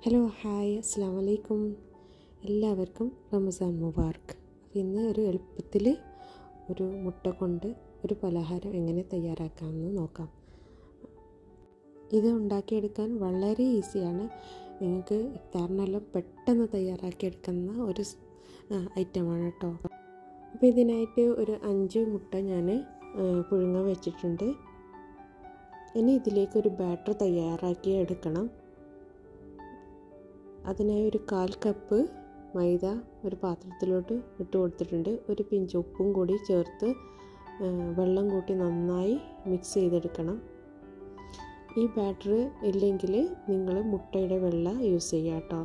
Hello hi അസ്സാം വലൈക്കും. എല്ലാവർക്കും റമസാൻ മുബാറക്ക്. ഇന്ന് ഒരു എളുപ്പത്തിൽ ഒരു മുട്ട കൊണ്ട് ഒരു പലഹാരം എങ്ങനെ തയ്യാറാക്കാമെന്ന് നോക്കാം. ഇത് ഉണ്ടാക്കിയെടുക്കാൻ വളരെ ഈസിയാണ്. നിങ്ങൾക്ക് ഇഫ്താറിനെല്ലാം പെട്ടെന്ന് തയ്യാറാക്കിയെടുക്കുന്ന ഒരു ഐറ്റമാണ് കേട്ടോ. അപ്പോൾ ഇതിനായിട്ട് ഒരു 5 മുട്ട ഞാൻ പുഴുങ്ങാൻ വെച്ചിട്ടുണ്ട്. ഇനി ഇതിലേക്ക് ഒരു ബാറ്റർ തയ്യാറാക്കി എടുക്കണം. അതിനായി ഒരു 1/4 കപ്പ് മൈദ ഒരു പാത്രത്തിലോട്ട് ഇട്ട് കൊടുത്തിട്ടുണ്ട്. ഒരു പിഞ്ച് ഉപ്പും കൂടി ചേർത്ത് വെള്ളം കൂട്ടി നന്നായി മിക്സ് ചെയ്തെടുക്കണം. ഈ ബാറ്റർ ഇല്ലെങ്കിൽ നിങ്ങൾ മുട്ടയുടെ വെള്ള യൂസ് ചെയ്യുക കേട്ടോ.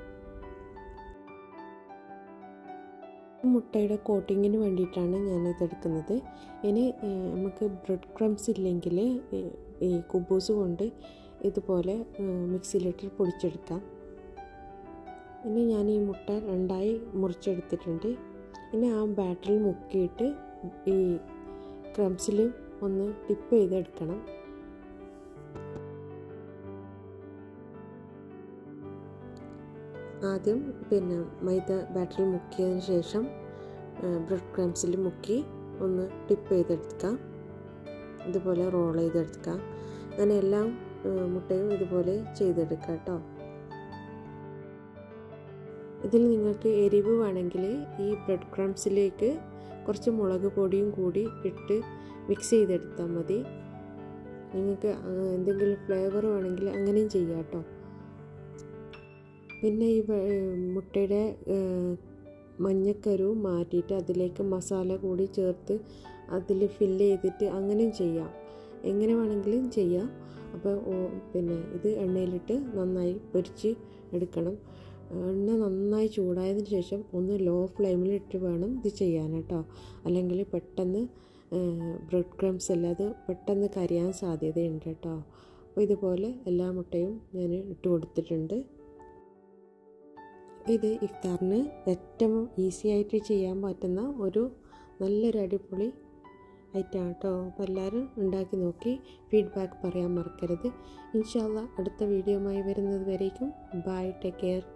മുട്ടയുടെ കോട്ടിങ്ങിന് വേണ്ടിയിട്ടാണ് ഞാനിതെടുക്കുന്നത്. ഇനി നമുക്ക് ബ്രെഡ് ക്രംസ് ഇല്ലെങ്കിൽ ഈ കുബൂസ് കൊണ്ട് ഇതുപോലെ മിക്സിയിലിട്ട് പൊടിച്ചെടുക്കാം. ഇനി ഞാൻ ഈ മുട്ട 2ആയി മുറിച്ചെടുത്തിട്ടുണ്ട്. ഇനി ആ ബാറ്ററിൽ മുക്കിയിട്ട് ഈ ക്രംസിൽ ഒന്ന് ടിപ്പ് ചെയ്തെടുക്കണം. ആദ്യം മൈദ ബാറ്ററിൽ മുക്കിയതിന് ശേഷം ബ്രെഡ് ക്രംസിൽ മുക്കി ഒന്ന് ടിപ്പ് ചെയ്തെടുക്കാം. ഇതുപോലെ റോൾ ചെയ്തെടുക്കാം. അങ്ങനെ എല്ലാം മുട്ടയും ഇതുപോലെ ചെയ്തെടുക്കാം കേട്ടോ. ഇതിൽ നിങ്ങൾക്ക് എരിവ് വേണമെങ്കിൽ ഈ ബ്രെഡ് ക്രംസിലേക്ക് കുറച്ച് മുളക് പൊടിയും കൂടി ഇട്ട് മിക്സ് ചെയ്തെടുത്താൽ മതി. നിങ്ങൾക്ക് എന്തെങ്കിലും ഫ്ലേവർ വേണമെങ്കിൽ അങ്ങനെയും ചെയ്യാം കേട്ടോ. പിന്നെ ഈ മുട്ടയുടെ മഞ്ഞക്കരു മാറ്റിയിട്ട് അതിലേക്ക് മസാല കൂടി ചേർത്ത് അതിൽ ഫില്ല് ചെയ്തിട്ട് അങ്ങനെയും ചെയ്യാം. എങ്ങനെ വേണമെങ്കിലും ചെയ്യാം. അപ്പോൾ ഇത് എണ്ണയിലിട്ട് നന്നായി പൊരിച്ച് എടുക്കണം. എണ്ണ നന്നായി ചൂടായതിന് ശേഷം ഒന്ന് ലോ ഫ്ലെയിമിലിട്ട് വേണം ഇത് ചെയ്യാൻ കേട്ടോ. അല്ലെങ്കിൽ പെട്ടെന്ന് ബ്രെഡ് ക്രംസ് എല്ലാം അത് പെട്ടെന്ന് കരിയാൻ സാധ്യതയുണ്ട് കേട്ടോ. അപ്പോൾ ഇതുപോലെ എല്ലാ മുട്ടയും ഞാൻ ഇട്ട് കൊടുത്തിട്ടുണ്ട്. ഇത് ഇഫ്താറിന് ഏറ്റവും ഈസി ആയിട്ട് ചെയ്യാൻ പറ്റുന്ന ഒരു നല്ലൊരു അടിപൊളി ഐറ്റമാണ് കേട്ടോ. അപ്പോൾ എല്ലാവരും ഉണ്ടാക്കി നോക്കി ഫീഡ്ബാക്ക് പറയാൻ മറക്കരുത്. ഇൻഷാ അല്ലാഹ് അടുത്ത വീഡിയോയുമായി വരുന്നത് വരേക്കും ബൈ, ടേക്ക് കെയർ.